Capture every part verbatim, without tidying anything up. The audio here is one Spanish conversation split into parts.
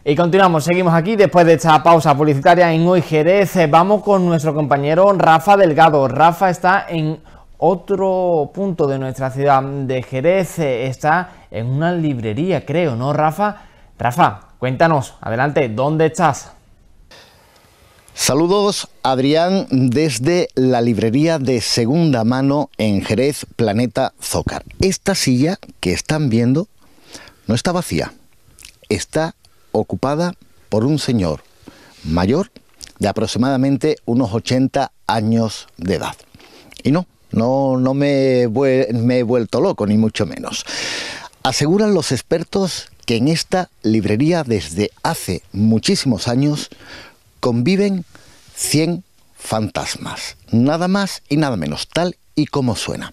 Y continuamos, seguimos aquí después de esta pausa publicitaria en Hoy Jerez. Vamos con nuestro compañero Rafa Delgado. Rafa está en otro punto de nuestra ciudad de Jerez, está en una librería, creo, ¿no, Rafa? Rafa, cuéntanos, adelante, ¿dónde estás? Saludos, Adrián, desde la librería de segunda mano en Jerez, Planeta Zócar. Esta silla que están viendo no está vacía, está ocupada por un señor mayor de aproximadamente unos ochenta años de edad. Y no, no, no me, me he vuelto loco, ni mucho menos. Aseguran los expertos que en esta librería desde hace muchísimos años conviven cien fantasmas, nada más y nada menos, tal y como suena.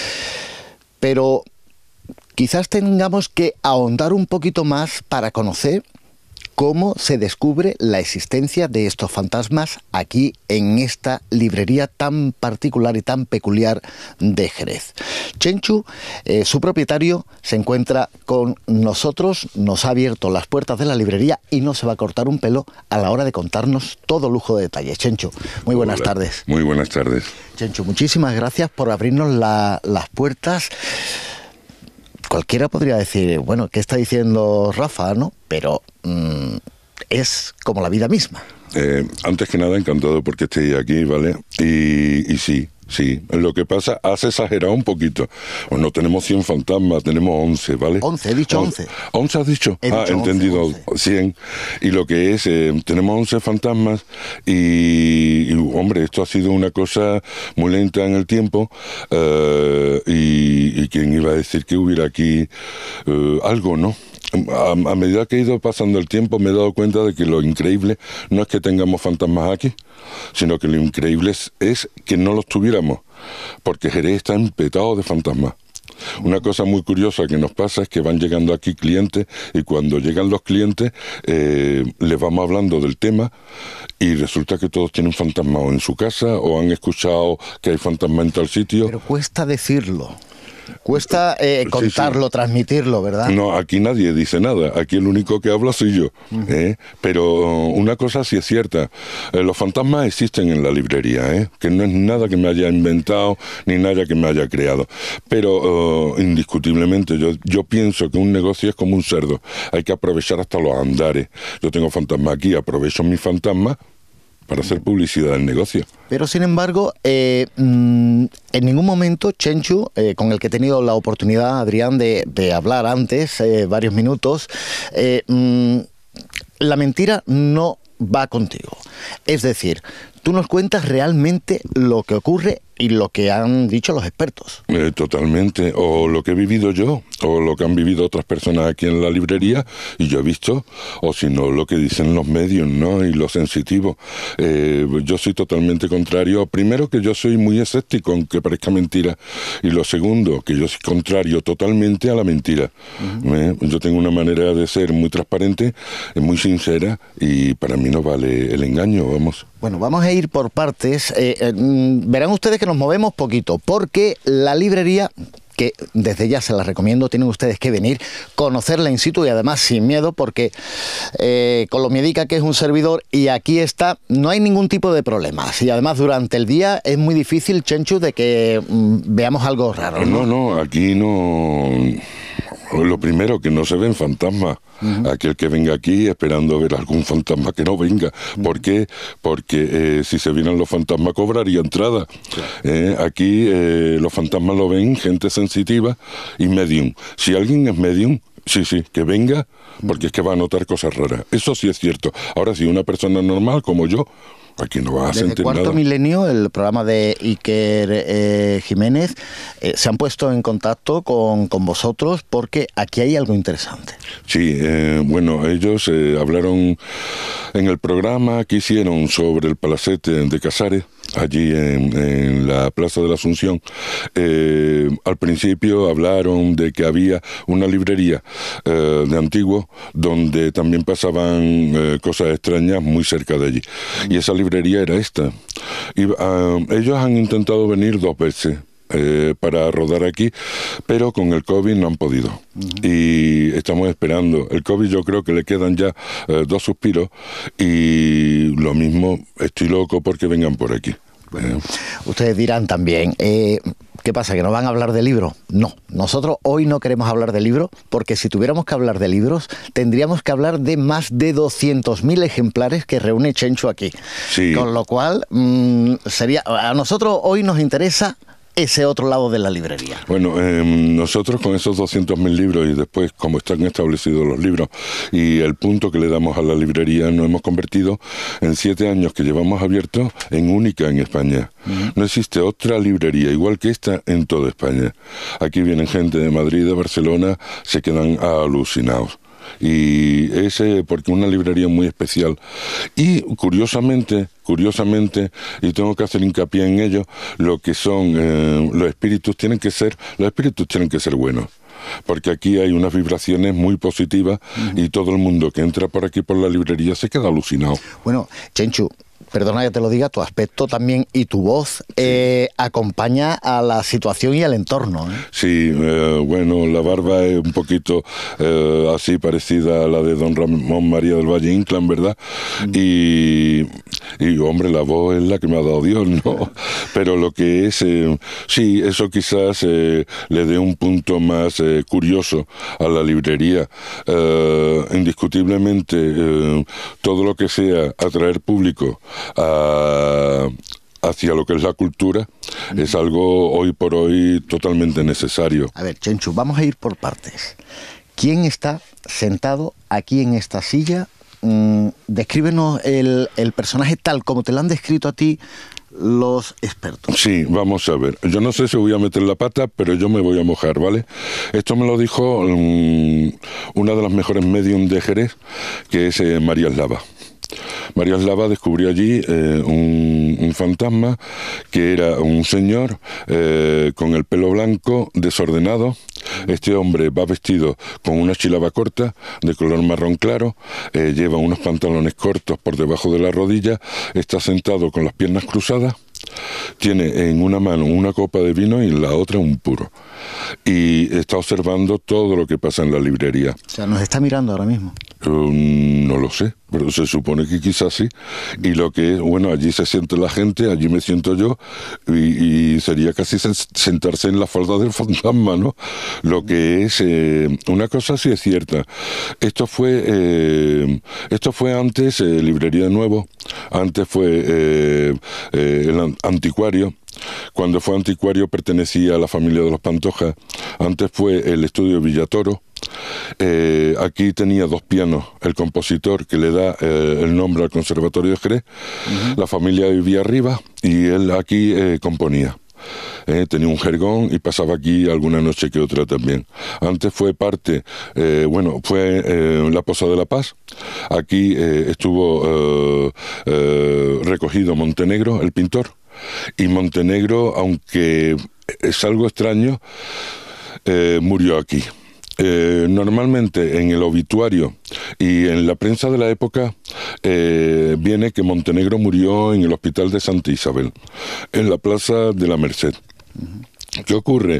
Pero quizás tengamos que ahondar un poquito más para conocer cómo se descubre la existencia de estos fantasmas aquí en esta librería tan particular y tan peculiar de Jerez. Chenchu, eh, su propietario, se encuentra con nosotros, nos ha abierto las puertas de la librería y no se va a cortar un pelo a la hora de contarnos todo lujo de detalles. Chenchu, muy buenas Hola. tardes. Muy buenas tardes. Chenchu, muchísimas gracias por abrirnos la, las puertas. Cualquiera podría decir, bueno, ¿qué está diciendo Rafa, no? Pero mmm, es como la vida misma. Eh, antes que nada, encantado porque estéis aquí, ¿vale? Y, y sí, sí. Lo que pasa, has exagerado un poquito. Pues no tenemos cien fantasmas, tenemos once, ¿vale? once, he dicho once. ¿once has dicho? He ah, dicho entendido, once, once. cien. Y lo que es, eh, tenemos once fantasmas y, y, hombre, esto ha sido una cosa muy lenta en el tiempo. Eh, y, y quién iba a decir que hubiera aquí eh, algo, ¿no? A, a medida que he ido pasando el tiempo me he dado cuenta de que lo increíble no es que tengamos fantasmas aquí, sino que lo increíble es, es que no los tuviéramos, porque Jerez está empetado de fantasmas. Una cosa muy curiosa que nos pasa es que van llegando aquí clientes y cuando llegan los clientes eh, les vamos hablando del tema y resulta que todos tienen fantasmas o en su casa o han escuchado que hay fantasmas en tal sitio. Pero cuesta decirlo. Cuesta eh, contarlo, sí, sí. transmitirlo, ¿verdad? No, aquí nadie dice nada. Aquí el único que habla soy yo. Uh-huh. ¿eh? Pero una cosa sí es cierta. Eh, los fantasmas existen en la librería, ¿eh? Que no es nada que me haya inventado ni nada que me haya creado. Pero uh, indiscutiblemente yo, yo pienso que un negocio es como un cerdo. Hay que aprovechar hasta los andares. Yo tengo fantasmas aquí, aprovecho mis fantasmas para hacer publicidad del negocio. Pero sin embargo, eh, en ningún momento Chenchu, eh, con el que he tenido la oportunidad, Adrián, de, de hablar antes, eh, varios minutos, eh, mm, la mentira no va contigo. Es decir, tú nos cuentas realmente lo que ocurre y lo que han dicho los expertos. Eh, totalmente, o lo que he vivido yo, o lo que han vivido otras personas aquí en la librería, y yo he visto, o si no, lo que dicen los medios, ¿no? Y los sensitivos. Eh, yo soy totalmente contrario. Primero, que yo soy muy escéptico, aunque parezca mentira. Y lo segundo, que yo soy contrario totalmente a la mentira. Uh-huh. ¿Eh? Yo tengo una manera de ser muy transparente, muy sincera, y para mí no vale el engaño, vamos. Bueno, vamos a ir por partes. Eh, eh, verán ustedes que nos movemos poquito, porque la librería, que desde ya se la recomiendo, tienen ustedes que venir, conocerla in situ y además sin miedo, porque eh, con lo miedica que es un servidor, y aquí está, no hay ningún tipo de problemas. Y además durante el día es muy difícil, Chenchu, de que mm, veamos algo raro, ¿no? No, no, aquí no... Lo primero, que no se ven fantasmas. Uh-huh. Aquel que venga aquí esperando ver algún fantasma, que no venga. Uh-huh. ¿Por qué? Porque eh, si se vieran los fantasmas cobraría entrada. Claro. Eh, aquí eh, los fantasmas lo ven gente sensitiva y medium. Si alguien es medium, sí, sí, que venga, porque es que va a notar cosas raras. Eso sí es cierto. Ahora, si una persona normal como yo, aquí no vas a sentir nada. Desde Cuarto Milenio, el programa de Iker eh, Jiménez, eh, se han puesto en contacto con, con vosotros porque aquí hay algo interesante. Sí, eh, bueno, ellos eh, hablaron en el programa que hicieron sobre el palacete de Casares, allí en, en la Plaza de la Asunción. Eh, al principio hablaron de que había una librería eh, de antiguo donde también pasaban eh, cosas extrañas muy cerca de allí. Y esa librería era esta. Y, uh, ellos han intentado venir dos veces. eh, para rodar aquí, pero con el COVID no han podido. Uh-huh. Y estamos esperando. El COVID yo creo que le quedan ya eh, dos suspiros y lo mismo, estoy loco porque vengan por aquí. Bueno, ustedes dirán también, eh, ¿qué pasa? ¿Que no van a hablar de libros? No, nosotros hoy no queremos hablar de libros, porque si tuviéramos que hablar de libros, tendríamos que hablar de más de doscientos mil ejemplares que reúne Chencho aquí. Sí. Con lo cual, mmm, sería, a nosotros hoy nos interesa ese otro lado de la librería. Bueno, eh, nosotros con esos doscientos mil libros y después como están establecidos los libros y el punto que le damos a la librería, nos hemos convertido en siete años que llevamos abiertos en única en España. Uh-huh. No existe otra librería igual que esta en toda España. Aquí vienen gente de Madrid, de Barcelona, se quedan alucinados. Y ese porque una librería muy especial y curiosamente curiosamente y tengo que hacer hincapié en ello, lo que son eh, los espíritus tienen que ser los espíritus tienen que ser buenos, porque aquí hay unas vibraciones muy positivas. Uh-huh. Y todo el mundo que entra por aquí por la librería se queda alucinado. Bueno, Chencho, perdona que te lo diga, tu aspecto también y tu voz eh, acompaña a la situación y al entorno, ¿eh? Sí, eh, bueno, la barba es un poquito eh, así parecida a la de don Ramón María del Valle Inclán, ¿verdad? Mm. Y, y, hombre, la voz es la que me ha dado Dios, ¿no? Pero lo que es, eh, sí, eso quizás eh, le dé un punto más eh, curioso a la librería. Eh, indiscutiblemente, eh, todo lo que sea atraer público a, hacia lo que es la cultura, uh-huh, es algo hoy por hoy totalmente necesario. A ver, Chencho, vamos a ir por partes. ¿Quién está sentado aquí en esta silla? Mm, descríbenos el, el personaje tal como te lo han descrito a ti los expertos. Sí, vamos a ver. Yo no sé si voy a meter la pata, pero yo me voy a mojar, ¿vale? Esto me lo dijo um, una de las mejores medium de Jerez, que es eh, María Eslava. María Eslava descubrió allí eh, un, un fantasma que era un señor eh, con el pelo blanco, desordenado. Este hombre va vestido con una chilaba corta de color marrón claro, eh, lleva unos pantalones cortos por debajo de la rodilla, está sentado con las piernas cruzadas, tiene en una mano una copa de vino y en la otra un puro. Y está observando todo lo que pasa en la librería. O sea, nos está mirando ahora mismo. Uh, no lo sé, pero se supone que quizás sí. Y lo que es, bueno, allí se siente la gente, allí me siento yo, y, y sería casi sentarse en la falda del fantasma, ¿no? Lo que es, eh, una cosa sí es cierta. Esto fue, eh, esto fue antes eh, Librería de Nuevo, antes fue eh, eh, el anticuario. Cuando fue anticuario pertenecía a la familia de los Pantoja. Antes fue el estudio Villatoro. Eh, aquí tenía dos pianos, el compositor que le da eh, el nombre al Conservatorio de Jerez. Uh-huh. La familia vivía arriba y él aquí eh, componía. Eh, tenía un jergón y pasaba aquí alguna noche que otra también. Antes fue parte, eh, bueno, fue eh, la Posada de la Paz. Aquí eh, estuvo eh, eh, recogido Montenegro, el pintor. Y Montenegro, aunque es algo extraño, eh, murió aquí. Eh, normalmente en el obituario y en la prensa de la época eh, viene que Montenegro murió en el Hospital de Santa Isabel, en la Plaza de la Merced. Uh-huh. ¿Qué ocurre?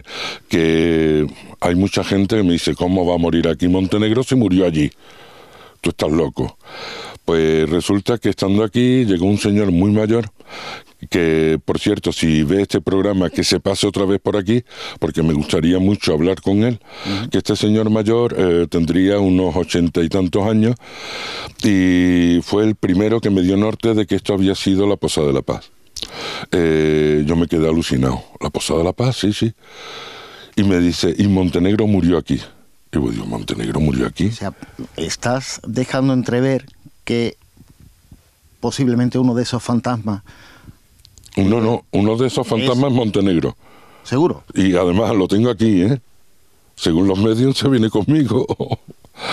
Que hay mucha gente que me dice, ¿cómo va a morir aquí Montenegro si murió allí? Tú estás loco. Pues resulta que estando aquí llegó un señor muy mayor que, por cierto, si ve este programa, que se pase otra vez por aquí, porque me gustaría mucho hablar con él. Uh-huh. Que este señor mayor eh, tendría unos ochenta y tantos años y fue el primero que me dio norte de que esto había sido la Posada de la Paz. Eh, yo me quedé alucinado. ¿La Posada de la Paz? Sí, sí. Y me dice, y Montenegro murió aquí. Y yo digo, ¿Montenegro murió aquí? O sea, estás dejando entrever que posiblemente uno de esos fantasmas... No, no, uno de esos fantasmas es Montenegro. ¿Seguro? Y además lo tengo aquí, ¿eh? Según los medios se viene conmigo.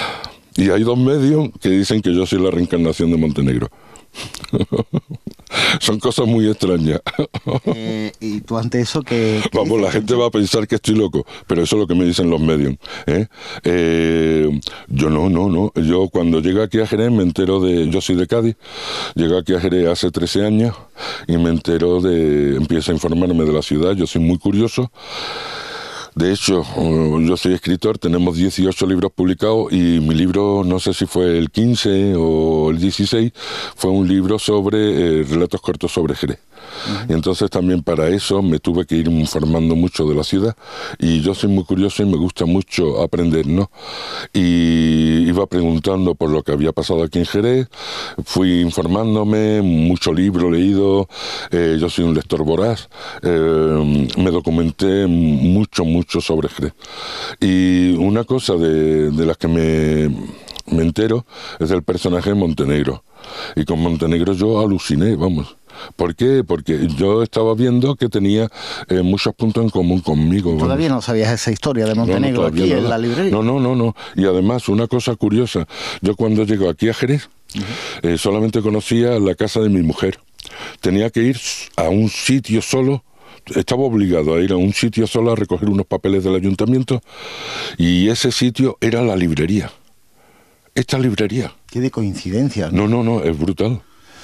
Y hay dos medios que dicen que yo soy la reencarnación de Montenegro. Son cosas muy extrañas. Eh, ¿Y tú ante eso qué? qué Vamos, dices, la gente Chencho? va a pensar que estoy loco, pero eso es lo que me dicen los medios. ¿eh? Eh, yo no, no, no. Yo cuando llegué aquí a Jerez me entero de... Yo soy de Cádiz, llegué aquí a Jerez hace trece años y me entero de... Empiezo a informarme de la ciudad, yo soy muy curioso. De hecho, yo soy escritor, tenemos dieciocho libros publicados y mi libro, no sé si fue el quince o el dieciséis, fue un libro sobre eh, relatos cortos sobre Jerez. Uh-huh. Y entonces también para eso me tuve que ir informando mucho de la ciudad y yo soy muy curioso y me gusta mucho aprender, ¿no? Y iba preguntando por lo que había pasado aquí en Jerez, fui informándome, mucho libro leído, eh, yo soy un lector voraz, eh, me documenté mucho, mucho sobre Jerez. Y una cosa de, de las que me, me entero es del personaje de Montenegro. Y con Montenegro yo aluciné, vamos. ¿Por qué? Porque yo estaba viendo que tenía eh, muchos puntos en común conmigo. ¿Todavía vamos. no sabías esa historia de Montenegro no, no, aquí nada. en la librería? No, no, no, no. Y además, una cosa curiosa, yo cuando llego aquí a Jerez, uh-huh. eh, solamente conocía la casa de mi mujer. Tenía que ir a un sitio solo, estaba obligado a ir a un sitio solo a recoger unos papeles del ayuntamiento, y ese sitio era la librería. Esta librería. Qué de coincidencia. No, no, no, es brutal.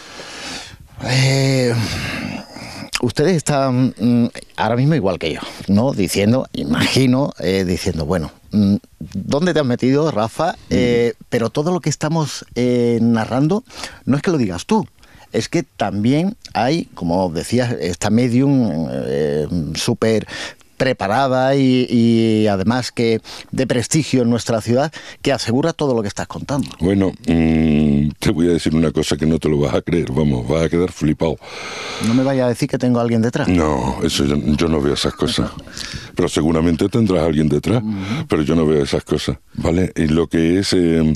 Eh, ustedes están mm, ahora mismo igual que yo, ¿no? Diciendo, imagino, eh, diciendo, bueno, mm, ¿dónde te has metido, Rafa? Eh, mm. Pero todo lo que estamos eh, narrando no es que lo digas tú. Es que también hay, como decías, esta medium eh, súper preparada y, y además que de prestigio en nuestra ciudad, que asegura todo lo que estás contando. Bueno, mmm, te voy a decir una cosa que no te lo vas a creer, vamos, vas a quedar flipado. No me vaya a decir que tengo a alguien detrás. No, eso yo, yo no veo esas cosas. Pero seguramente tendrás a alguien detrás, uh-huh. pero yo no veo esas cosas, ¿vale? Y lo que es... Eh,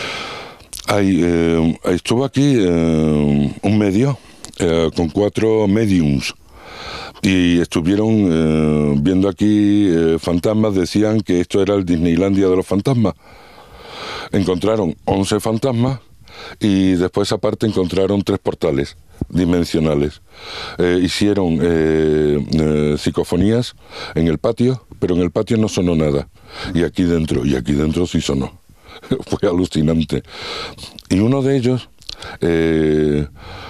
hay, eh, estuvo aquí eh, un medio eh, con cuatro mediums y estuvieron eh, viendo aquí eh, fantasmas, decían que esto era el Disneylandia de los fantasmas. Encontraron once fantasmas y después aparte encontraron tres portales dimensionales. Eh, hicieron eh, eh, psicofonías en el patio, pero en el patio no sonó nada. Y aquí dentro, y aquí dentro sí sonó. Fue alucinante. Y uno de ellos, eh,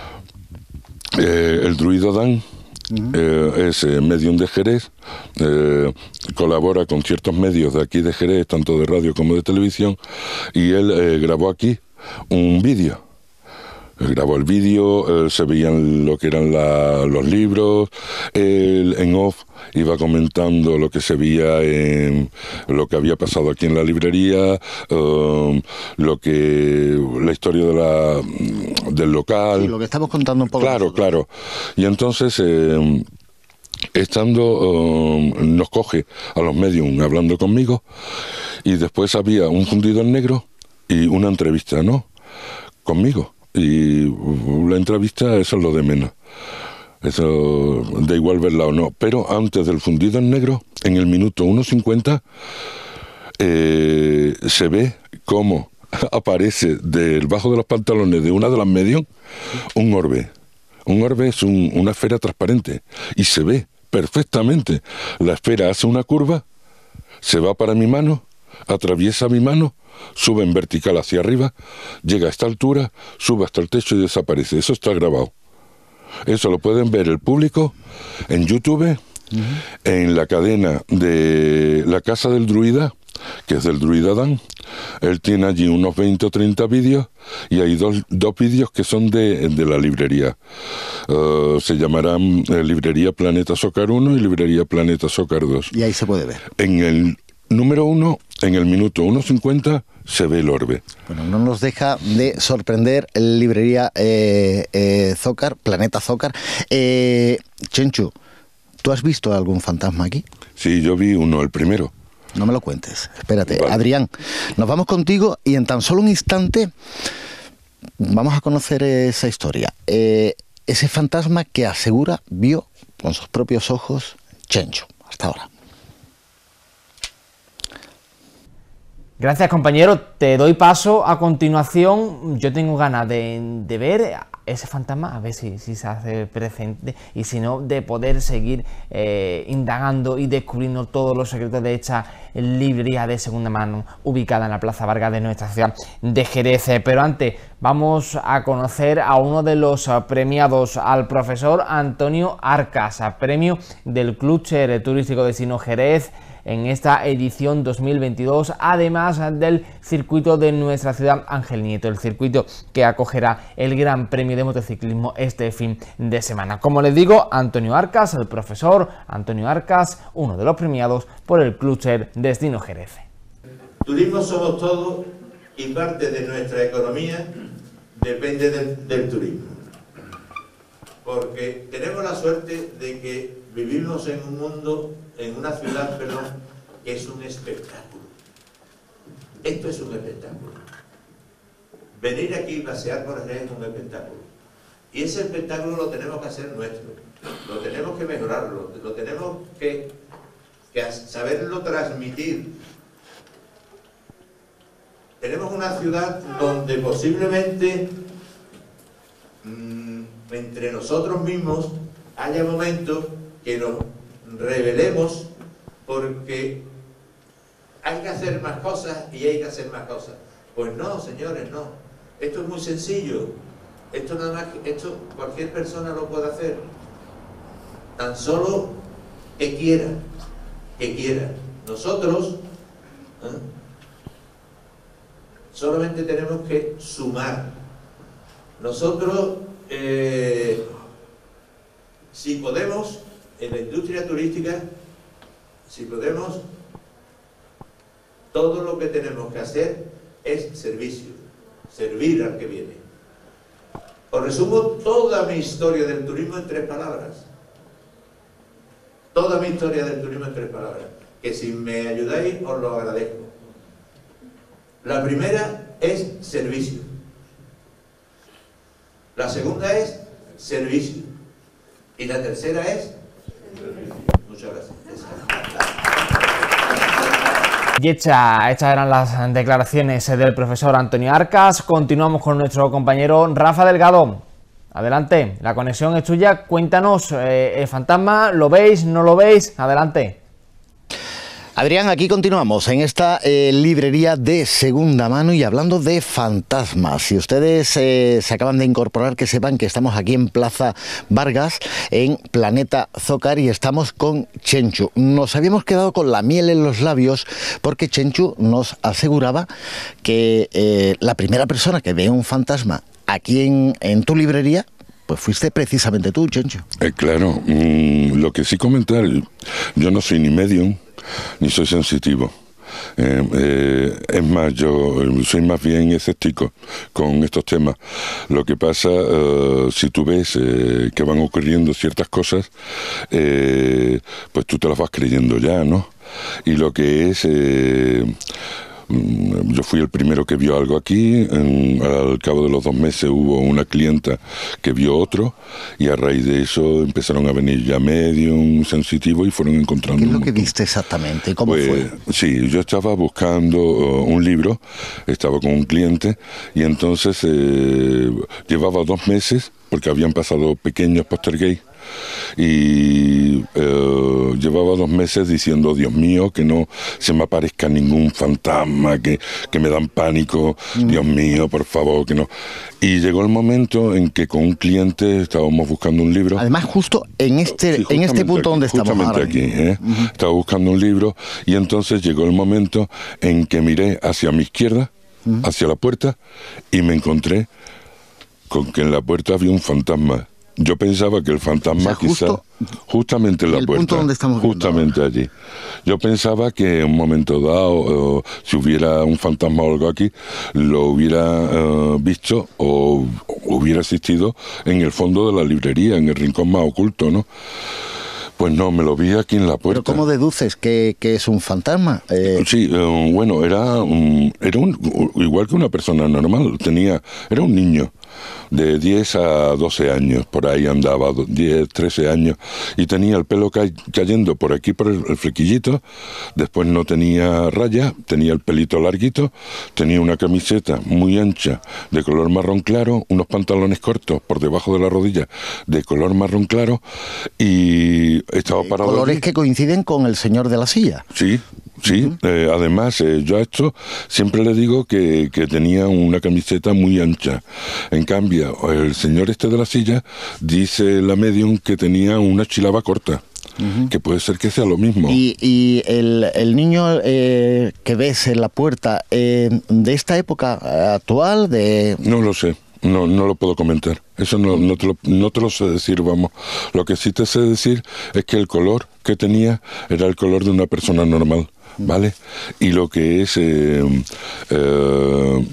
eh, el druido Dan, uh-huh. eh, es eh, medium de Jerez, eh, colabora con ciertos medios de aquí de Jerez, tanto de radio como de televisión, y él eh, grabó aquí un vídeo. Grabó el vídeo, eh, se veían lo que eran la, los libros, él en off iba comentando lo que se veía en lo que había pasado aquí en la librería, eh, lo que la historia de la, del local. Sí, lo que estamos contando un poco. Claro, nosotros. Claro. Y entonces, eh, estando, eh, nos coge a los medium hablando conmigo, y después había un fundido en negro y una entrevista, ¿no? Conmigo. Y la entrevista, eso es lo de menos. Eso da igual verla o no. Pero antes del fundido en negro, en el minuto uno cincuenta, eh, se ve cómo aparece debajo de los pantalones de una de las medios un orbe. Un orbe es un, una esfera transparente y se ve perfectamente. La esfera hace una curva, se va para mi mano, atraviesa mi mano, sube en vertical hacia arriba, llega a esta altura, sube hasta el techo y desaparece. Eso está grabado. Eso lo pueden ver el público en YouTube, uh-huh. en la cadena de La Casa del Druida, que es del Druida Dan. Él tiene allí unos veinte o treinta vídeos y hay dos, dos vídeos que son de, de la librería. Uh, se llamarán eh, Librería Planeta Zócar uno y Librería Planeta Zócar dos. Y ahí se puede ver. En el número uno, en el minuto uno cincuenta, se ve el orbe. Bueno, no nos deja de sorprender Librería eh, eh, Zócar, Planeta Zócar. Eh, Chencho, ¿tú has visto algún fantasma aquí? Sí, yo vi uno, el primero. No me lo cuentes, espérate. Vale. Adrián, nos vamos contigo y en tan solo un instante vamos a conocer esa historia. Eh, ese fantasma que asegura vio con sus propios ojos Chencho. Hasta ahora. Gracias, compañero. Te doy paso a continuación. Yo tengo ganas de, de ver ese fantasma, a ver si, si se hace presente, y si no, de poder seguir eh, indagando y descubriendo todos los secretos de esta librería de segunda mano ubicada en la Plaza Vargas de nuestra ciudad de Jerez. Pero antes vamos a conocer a uno de los premiados, al profesor Antonio Arcas, premio del Clúster Turístico Destino Jerez en esta edición dos mil veintidós, además del circuito de nuestra ciudad Ángel Nieto, el circuito que acogerá el Gran Premio de Motociclismo este fin de semana. Como les digo, Antonio Arcas, el profesor Antonio Arcas, uno de los premiados por el Clúster Destino Jerez. Turismo somos todos y parte de nuestra economía depende del, del turismo. Porque tenemos la suerte de que vivimos en un mundo, en una ciudad, perdón, que es un espectáculo. Esto es un espectáculo. Venir aquí y pasear por Jerez es un espectáculo. Y ese espectáculo lo tenemos que hacer nuestro. Lo tenemos que mejorarlo, lo tenemos que, que saberlo transmitir. Tenemos una ciudad donde posiblemente mmm, entre nosotros mismos haya momentos que nos rebelemos porque hay que hacer más cosas y hay que hacer más cosas. Pues no, señores, no. Esto es muy sencillo. Esto nada más, esto cualquier persona lo puede hacer. Tan solo que quiera, que quiera. Nosotros ¿eh? solamente tenemos que sumar. Nosotros, eh, si podemos, en la industria turística, si podemos, todo lo que tenemos que hacer es servicio, servir al que viene. Os resumo toda mi historia del turismo en tres palabras. Toda mi historia del turismo en tres palabras, que si me ayudáis os lo agradezco. La primera es servicio. La segunda es servicio. Y la tercera es... Muchas gracias. Y hecha, estas eran las declaraciones del profesor Antonio Arcas. Continuamos con nuestro compañero Rafa Delgado. Adelante, la conexión es tuya. Cuéntanos, eh, el fantasma, ¿lo veis? ¿No lo veis? Adelante. Adrián, aquí continuamos en esta eh, librería de segunda mano y hablando de fantasmas. Si ustedes eh, se acaban de incorporar, que sepan que estamos aquí en Plaza Vargas, en Planeta Zócar, y estamos con Chenchu. Nos habíamos quedado con la miel en los labios porque Chenchu nos aseguraba que eh, la primera persona que ve un fantasma aquí en, en tu librería, pues fuiste precisamente tú, Chenchu. Eh, claro, mmm, lo que sí comentar, yo no soy ni medium, ni soy sensitivo. Eh, eh, es más, yo soy más bien escéptico con estos temas. Lo que pasa, uh, si tú ves eh, que van ocurriendo ciertas cosas, eh, pues tú te las vas creyendo ya, ¿no? Y lo que es... Eh, yo fui el primero que vio algo aquí, en, al cabo de los dos meses hubo una clienta que vio otro y a raíz de eso empezaron a venir ya medium, sensitivos y fueron encontrando... ¿Qué es lo que viste exactamente? ¿Cómo pues, fue? Sí, yo estaba buscando uh, un libro, estaba con un cliente y entonces eh, llevaba dos meses porque habían pasado pequeños poltergeist y eh, llevaba dos meses diciendo, Dios mío, que no se me aparezca ningún fantasma, que, que me dan pánico, mm. Dios mío, por favor, que no. Y llegó el momento en que con un cliente estábamos buscando un libro. Además, justo en este, sí, en este punto aquí, donde estamos justamente ahora. aquí, ¿eh? Uh-huh. Estaba buscando un libro y entonces llegó el momento en que miré hacia mi izquierda, uh-huh. hacia la puerta, y me encontré con que en la puerta había un fantasma. Yo pensaba que el fantasma, o sea, justo, quizá, justamente en la puerta, punto donde estamos justamente allí. Yo pensaba que en un momento dado, uh, si hubiera un fantasma o algo aquí, lo hubiera uh, visto o hubiera existido en el fondo de la librería, en el rincón más oculto, ¿no? Pues no, me lo vi aquí en la puerta. ¿Pero cómo deduces que, que es un fantasma? Eh... Sí, uh, bueno, era, um, era un, igual que una persona normal, tenía, era un niño. de diez a doce años, por ahí andaba, diez, trece años, y tenía el pelo ca cayendo por aquí, por el, el flequillito, después no tenía raya, tenía el pelito larguito, tenía una camiseta muy ancha de color marrón claro, unos pantalones cortos por debajo de la rodilla de color marrón claro, y estaba parado. Colores allí. que coinciden con el señor de la silla. Sí. Sí, uh-huh. eh, además eh, yo a esto siempre le digo que, que tenía una camiseta muy ancha. En cambio, el señor este de la silla dice la medium que tenía una chilaba corta. Uh-huh. Que puede ser que sea lo mismo. Y, y el, el niño eh, que ves en la puerta, eh, ¿de esta época actual? De... No lo sé. No, no lo puedo comentar. Eso no, no, te lo, no te lo sé decir, vamos. Lo que sí te sé decir es que el color que tenía era el color de una persona normal, ¿vale? Y lo que es... Eh, eh,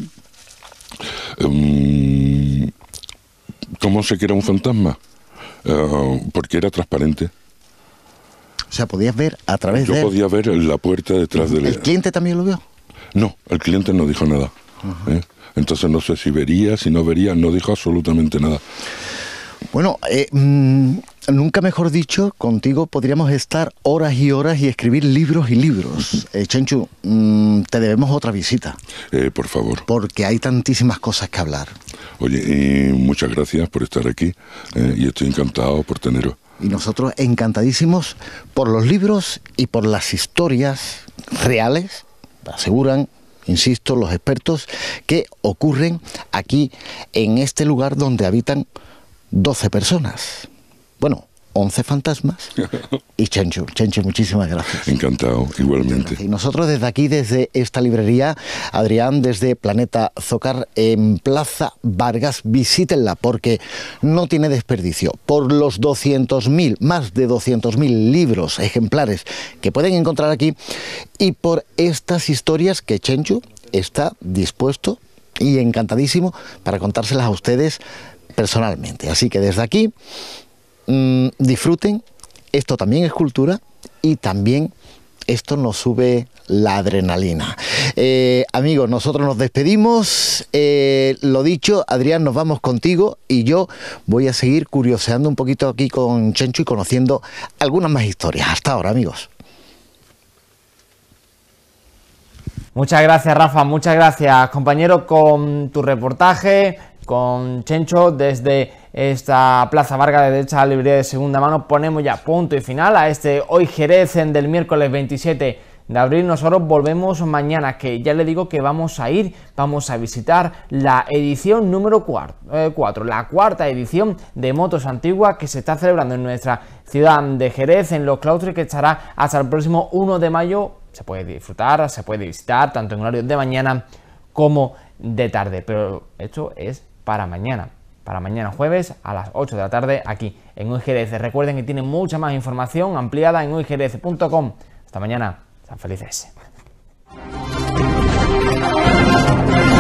um, ¿cómo sé que era un fantasma? Uh, porque era transparente. O sea, podías ver a través Yo de... Yo podía ver la puerta detrás de él. ¿El cliente también lo vio? No, el cliente no dijo nada. Uh-huh. ¿eh? Entonces no sé si vería, si no vería, no dijo absolutamente nada. Bueno, eh, mmm, nunca mejor dicho, contigo podríamos estar horas y horas y escribir libros y libros. Eh, Chenchu, mmm, te debemos otra visita. Eh, por favor. Porque hay tantísimas cosas que hablar. Oye, y muchas gracias por estar aquí eh, y estoy encantado por teneros. Y nosotros encantadísimos por los libros y por las historias reales, aseguran, insisto, los expertos, que ocurren aquí en este lugar donde habitan doce personas. Bueno, once fantasmas y Chenchu. Chenchu, muchísimas gracias. Encantado, igualmente. Y nosotros desde aquí, desde esta librería, Adrián, desde Planeta Zócar, en Plaza Vargas, visítenla porque no tiene desperdicio. Por los doscientos mil, más de doscientos mil libros, ejemplares que pueden encontrar aquí y por estas historias que Chenchu está dispuesto y encantadísimo para contárselas a ustedes personalmente. Así que desde aquí, mmm, disfruten, esto también es cultura y también esto nos sube la adrenalina. Eh, amigos, nosotros nos despedimos, eh, lo dicho, Adrián, nos vamos contigo y yo voy a seguir curioseando un poquito aquí con Chenchu y conociendo algunas más historias. Hasta ahora, amigos. Muchas gracias, Rafa, muchas gracias, compañero, con tu reportaje, con Chencho desde esta Plaza Vargas de esta librería de segunda mano. Ponemos ya punto y final a este Hoy Jerez del miércoles veintisiete de abril. Nosotros volvemos mañana, que ya le digo que vamos a ir, vamos a visitar la edición número cuatro, la cuarta edición de Motos Antiguas que se está celebrando en nuestra ciudad de Jerez, en los claustros, que estará hasta el próximo uno de mayo. Se puede disfrutar, se puede visitar tanto en horario de mañana como de tarde, pero esto es para mañana, para mañana jueves a las ocho de la tarde aquí en Hoy Jerez. Recuerden que tienen mucha más información ampliada en hoy jerez punto com. Hasta mañana, sean felices.